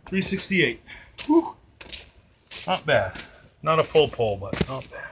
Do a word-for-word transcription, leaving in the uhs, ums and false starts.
three sixty-eight. Whew. Not bad. Not a full pull, but not bad.